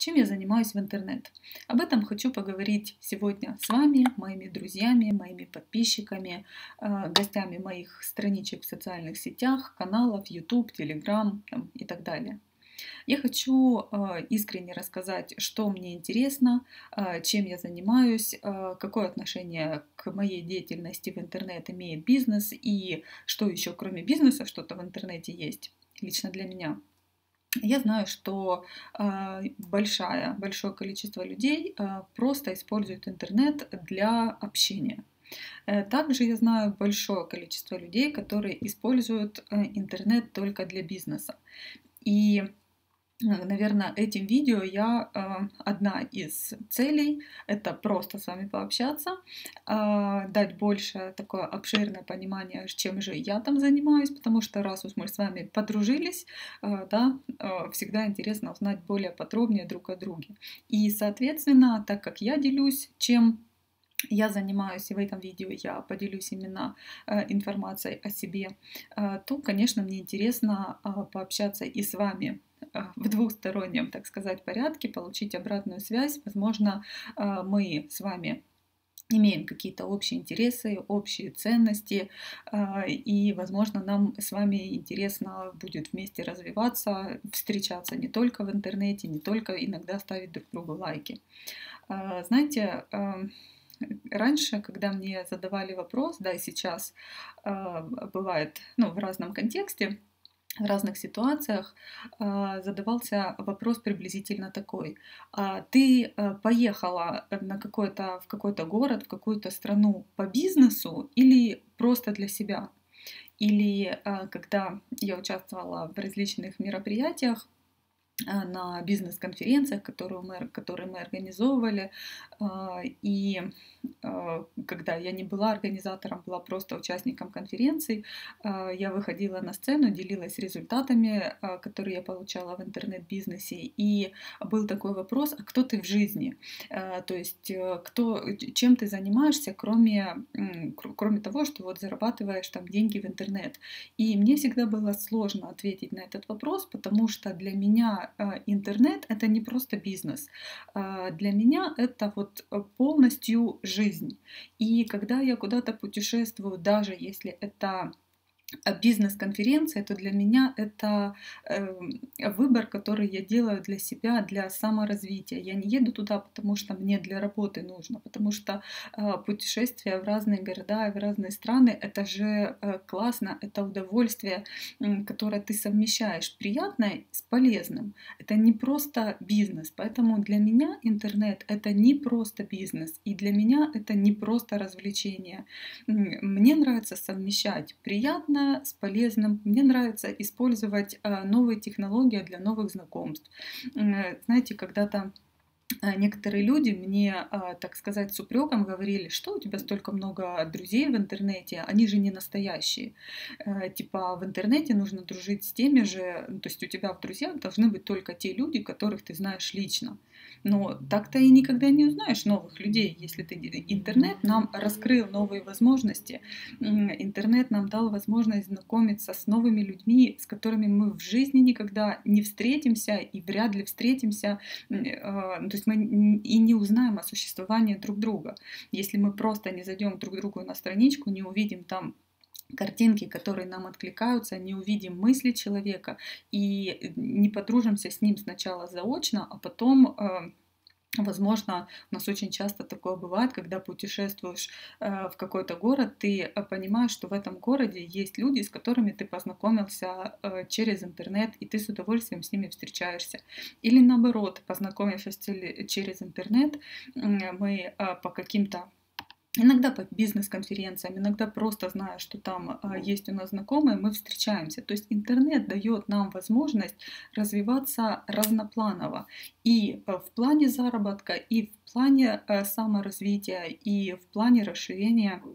Чем я занимаюсь в интернет? Об этом хочу поговорить сегодня с вами, моими друзьями, моими подписчиками, гостями моих страничек в социальных сетях, каналов, YouTube, Telegram и так далее. Я хочу искренне рассказать, что мне интересно, чем я занимаюсь, какое отношение к моей деятельности в интернет имеет бизнес и что еще кроме бизнеса что-то в интернете есть лично для меня. Я знаю, что большое количество людей просто используют интернет для общения. Также я знаю большое количество людей, которые используют интернет только для бизнеса. И наверное, этим видео одна из целей — это просто с вами пообщаться, дать больше такое обширное понимание, чем же я там занимаюсь, потому что раз уж мы с вами подружились, да, всегда интересно узнать более подробнее друг о друге. И, соответственно, так как я делюсь, чем я занимаюсь, и в этом видео я поделюсь именно информацией о себе, то, конечно, мне интересно пообщаться и с вами в двухстороннем, так сказать, порядке, получить обратную связь. Возможно, мы с вами имеем какие-то общие интересы, общие ценности, и, возможно, нам с вами интересно будет вместе развиваться, встречаться не только в интернете, не только иногда ставить друг другу лайки. Знаете, раньше, когда мне задавали вопрос, да и сейчас бывает, в разном контексте, в разных ситуациях задавался вопрос приблизительно такой: ты поехала в какой-то город, в какую-то страну по бизнесу или просто для себя? Или когда я участвовала в различных мероприятиях, на бизнес-конференциях, которые мы организовывали. И когда я не была организатором, была просто участником конференций, я выходила на сцену, делилась результатами, которые я получала в интернет-бизнесе. И был такой вопрос: а кто ты в жизни? То есть чем ты занимаешься, кроме того, что вот зарабатываешь там деньги в интернет? И мне всегда было сложно ответить на этот вопрос, потому что для меня интернет — это не просто бизнес. Для меня это вот полностью жизнь. И когда я куда-то путешествую, даже если это бизнес-конференция, то для меня это выбор, который я делаю для себя, для саморазвития. Я не еду туда, потому что мне для работы нужно, потому что путешествия в разные города и в разные страны — это же классно, это удовольствие, которое ты совмещаешь приятное с полезным. Это не просто бизнес, поэтому для меня интернет — это не просто бизнес, и для меня это не просто развлечение. Мне нравится совмещать приятное с полезным. Мне нравится использовать новые технологии для новых знакомств. Знаете, когда-то некоторые люди мне, так сказать, с упреком говорили: что у тебя столько много друзей в интернете, они же не настоящие. Типа в интернете нужно дружить с теми же, то есть у тебя в друзьях должны быть только те люди, которых ты знаешь лично. Но так-то и никогда не узнаешь новых людей, если интернет нам раскрыл новые возможности. Интернет нам дал возможность знакомиться с новыми людьми, с которыми мы в жизни никогда не встретимся и вряд ли встретимся. То есть мы и не узнаем о существовании друг друга, если мы просто не зайдем друг другу на страничку, не увидим там картинки, которые нам откликаются, не увидим мысли человека и не подружимся с ним сначала заочно, а потом возможно, у нас очень часто такое бывает, когда путешествуешь в какой-то город, ты понимаешь, что в этом городе есть люди, с которыми ты познакомился через интернет, и ты с удовольствием с ними встречаешься. Или наоборот, познакомившись через интернет, мы по каким-то иногда по бизнес-конференциям, иногда просто зная, что там есть у нас знакомые, мы встречаемся. То есть интернет дает нам возможность развиваться разнопланово и в плане заработка, и в плане саморазвития, и в плане расширения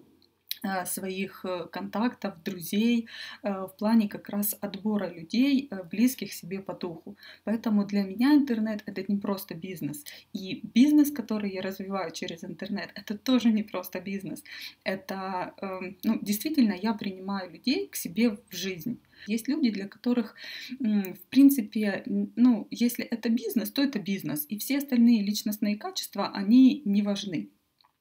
своих контактов, друзей, в плане как раз отбора людей, близких себе по духу. Поэтому для меня интернет — это не просто бизнес. И бизнес, который я развиваю через интернет, это тоже не просто бизнес. Это, действительно, я принимаю людей к себе в жизнь. Есть люди, для которых, в принципе, ну, если это бизнес, то это бизнес, и все остальные личностные качества, они не важны.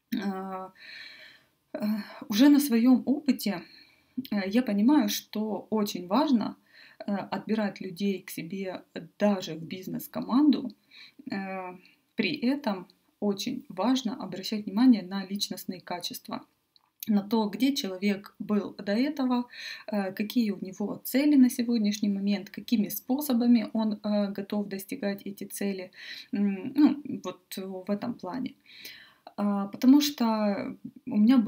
А, э, Уже на своем опыте я понимаю, что очень важно отбирать людей к себе даже в бизнес-команду. Э, При этом очень важно обращать внимание на личностные качества, на то, где человек был до этого, какие у него цели на сегодняшний момент, какими способами он готов достигать эти цели. Ну, вот в этом плане. Потому что у меня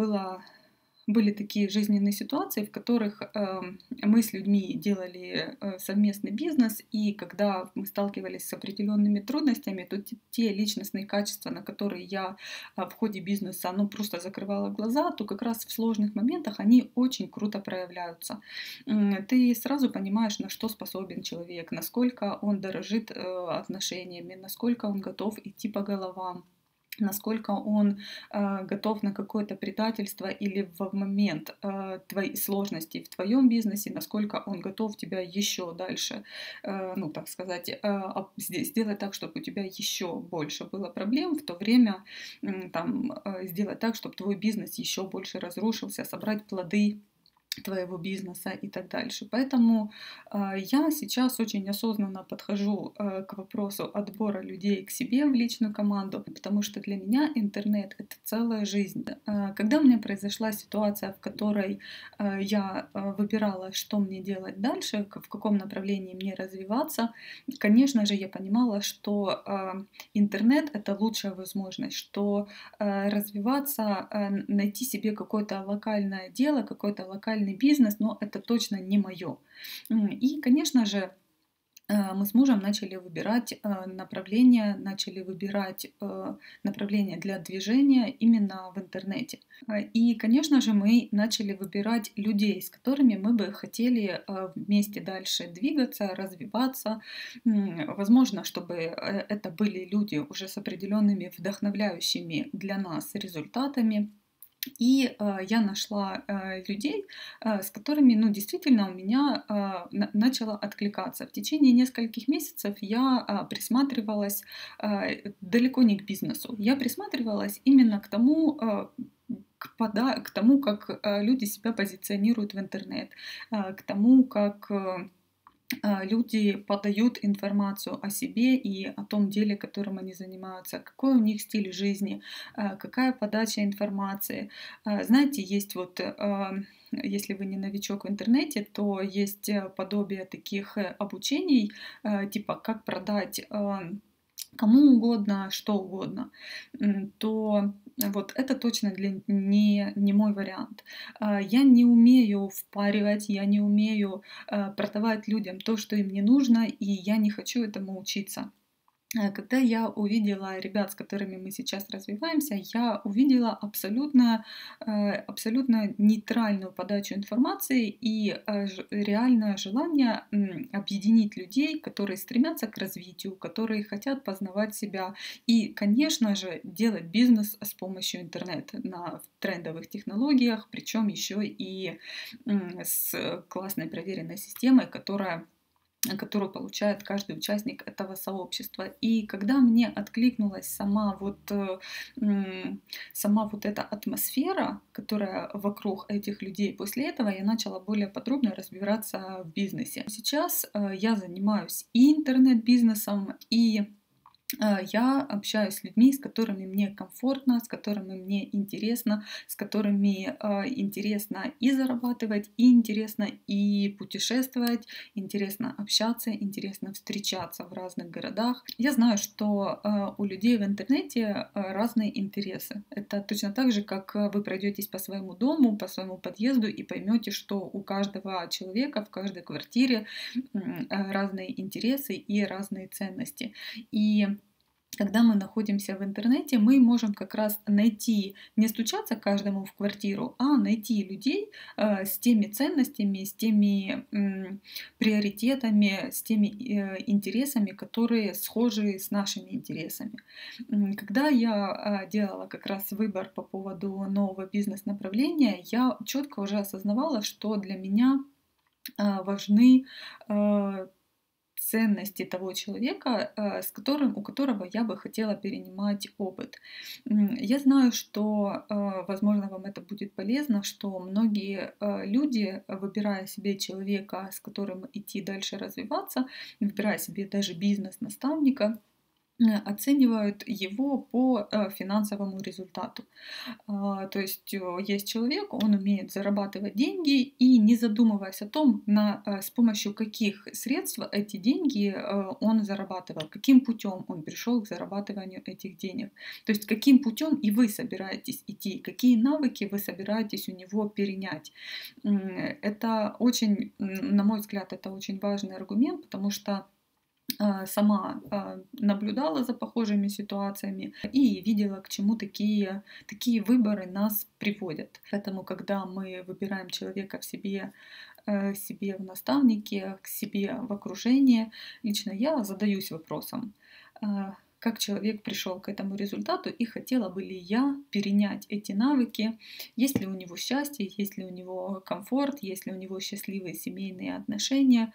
были такие жизненные ситуации, в которых мы с людьми делали совместный бизнес, и когда мы сталкивались с определенными трудностями, то те личностные качества, на которые я в ходе бизнеса ну, просто закрывала глаза, то как раз в сложных моментах они очень круто проявляются. Ты сразу понимаешь, на что способен человек, насколько он дорожит отношениями, насколько он готов идти по головам, насколько он готов на какое-то предательство или в момент твоей сложности в твоем бизнесе, насколько он готов тебя еще дальше, ну так сказать, сделать так, чтобы у тебя еще больше было проблем, в то время там, сделать так, чтобы твой бизнес еще больше разрушился, собрать плоды твоего бизнеса и так дальше. Поэтому я сейчас очень осознанно подхожу к вопросу отбора людей к себе в личную команду, потому что для меня интернет — это целая жизнь. Когда у меня произошла ситуация, в которой я выбирала, что мне делать дальше, в каком направлении мне развиваться, конечно же, я понимала, что интернет — это лучшая возможность, что развиваться, найти себе какое-то локальное дело, какой-то локальный бизнес, но это точно не мое. И, конечно же, мы с мужем начали выбирать направление для движения именно в интернете. И, конечно же, мы начали выбирать людей, с которыми мы бы хотели вместе дальше двигаться, развиваться. Возможно, чтобы это были люди уже с определенными вдохновляющими для нас результатами. И я нашла людей, с которыми, ну, действительно у меня начало откликаться. В течение нескольких месяцев я присматривалась далеко не к бизнесу. Я присматривалась именно к тому, к тому, как люди себя позиционируют в интернет, к тому, как люди подают информацию о себе и о том деле, которым они занимаются, какой у них стиль жизни, какая подача информации. Знаете, есть вот, если вы не новичок в интернете, то есть подобие таких обучений, типа как продать кому угодно, что угодно, то вот это точно не мой вариант. Я не умею впаривать, я не умею продавать людям то, что им не нужно, и я не хочу этому учиться. Когда я увидела ребят, с которыми мы сейчас развиваемся, я увидела абсолютно нейтральную подачу информации и реальное желание объединить людей, которые стремятся к развитию, которые хотят познавать себя и, конечно же, делать бизнес с помощью интернета на трендовых технологиях, причем еще и с классной проверенной системой, которую получает каждый участник этого сообщества. И когда мне откликнулась сама вот эта атмосфера, которая вокруг этих людей, после этого я начала более подробно разбираться в бизнесе. Сейчас я занимаюсь и интернет-бизнесом, и я общаюсь с людьми, с которыми мне комфортно, с которыми мне интересно, с которыми интересно и зарабатывать, и интересно и путешествовать, интересно общаться, интересно встречаться в разных городах. Я знаю, что у людей в интернете разные интересы. Это точно так же, как вы пройдетесь по своему дому, по своему подъезду и поймете, что у каждого человека в каждой квартире разные интересы и разные ценности. И когда мы находимся в интернете, мы можем как раз найти, не стучаться каждому в квартиру, а найти людей с теми ценностями, с теми приоритетами, с теми интересами, которые схожи с нашими интересами. Когда я делала как раз выбор по поводу нового бизнес-направления, я четко уже осознавала, что для меня важны ценности того человека, у которого я бы хотела перенимать опыт. Я знаю, что, возможно, вам это будет полезно, что многие люди, выбирая себе человека, с которым идти дальше развиваться, выбирая себе даже бизнес-наставника, оценивают его по финансовому результату. То есть есть человек, он умеет зарабатывать деньги и не задумываясь о том, с помощью каких средств эти деньги он зарабатывал, каким путем он пришел к зарабатыванию этих денег. То есть каким путем и вы собираетесь идти, какие навыки вы собираетесь у него перенять. Это очень, на мой взгляд, это очень важный аргумент, потому что сама наблюдала за похожими ситуациями и видела, к чему такие выборы нас приводят. Поэтому, когда мы выбираем человека себе в наставнике, к себе в окружение, лично я задаюсь вопросом, как человек пришел к этому результату и хотела бы ли я перенять эти навыки, есть ли у него счастье, есть ли у него комфорт, есть ли у него счастливые семейные отношения,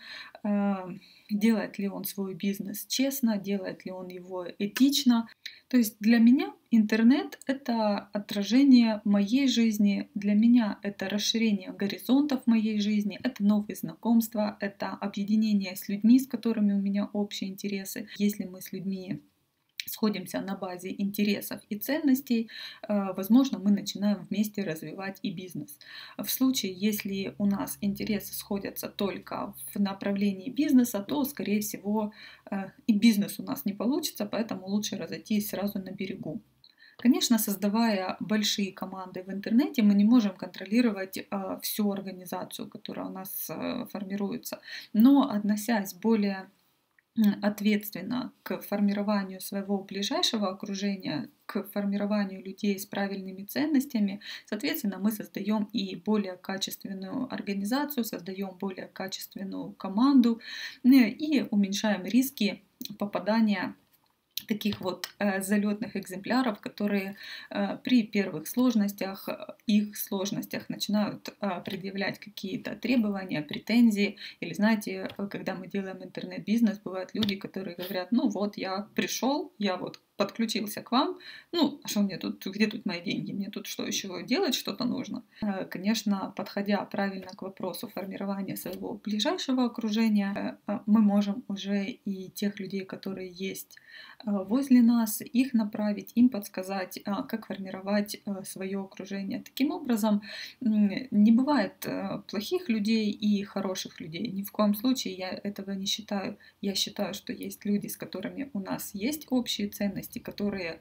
делает ли он свой бизнес честно, делает ли он его этично. То есть для меня интернет — это отражение моей жизни, для меня это расширение горизонтов моей жизни, это новые знакомства, это объединение с людьми, с которыми у меня общие интересы. Если мы с людьми сходимся на базе интересов и ценностей, возможно, мы начинаем вместе развивать и бизнес. В случае, если у нас интересы сходятся только в направлении бизнеса, то, скорее всего, и бизнес у нас не получится, поэтому лучше разойтись сразу на берегу. Конечно, создавая большие команды в интернете, мы не можем контролировать всю организацию, которая у нас формируется, но относясь более ответственно к формированию своего ближайшего окружения, к формированию людей с правильными ценностями, соответственно, мы создаем и более качественную организацию, создаем более качественную команду и уменьшаем риски попадания таких вот залетных экземпляров, которые при первых сложностях, их сложностях начинают предъявлять какие-то требования, претензии. Или знаете, когда мы делаем интернет-бизнес, бывают люди, которые говорят: ну вот я пришел, я вот подключился к вам, ну, а что мне тут, где тут мои деньги, мне тут что еще делать, что-то нужно. Конечно, подходя правильно к вопросу формирования своего ближайшего окружения, мы можем уже и тех людей, которые есть возле нас, их направить, им подсказать, как формировать свое окружение. Таким образом, не бывает плохих людей и хороших людей. Ни в коем случае я этого не считаю. Я считаю, что есть люди, с которыми у нас есть общие ценности, которые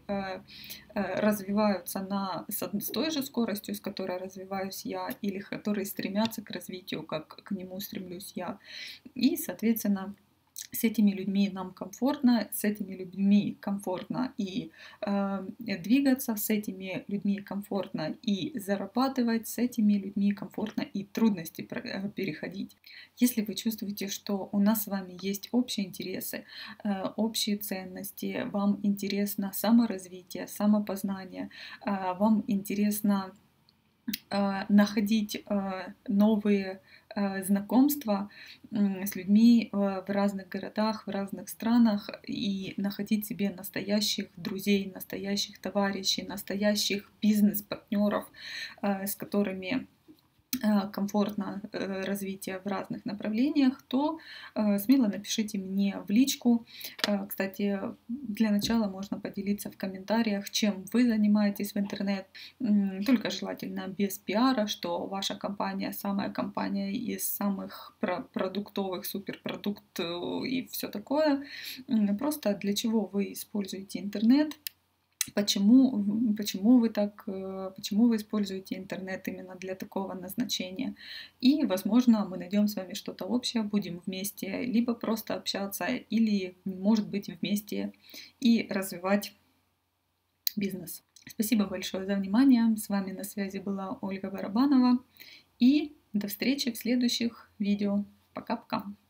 развиваются с той же скоростью, с которой развиваюсь я, или которые стремятся к развитию, как к нему стремлюсь я. И, соответственно, с этими людьми нам комфортно, с этими людьми комфортно и двигаться, с этими людьми комфортно и зарабатывать, с этими людьми комфортно и трудности переходить. Если вы чувствуете, что у нас с вами есть общие интересы, общие ценности, вам интересно саморазвитие, самопознание, вам интересно находить новые знакомства с людьми в разных городах, в разных странах и находить себе настоящих друзей, настоящих товарищей, настоящих бизнес-партнеров, с которыми комфортно развитие в разных направлениях, то смело напишите мне в личку. Кстати, для начала можно поделиться в комментариях, чем вы занимаетесь в интернет. Только желательно без пиара, что ваша компания самая компания из самых продуктовых, суперпродукт и все такое. Просто для чего вы используете интернет. Почему вы используете интернет именно для такого назначения? И, возможно, мы найдем с вами что-то общее, будем вместе либо просто общаться, или, может быть, вместе и развивать бизнес. Спасибо большое за внимание. С вами на связи была Ольга Барабанова. И до встречи в следующих видео. Пока-пока.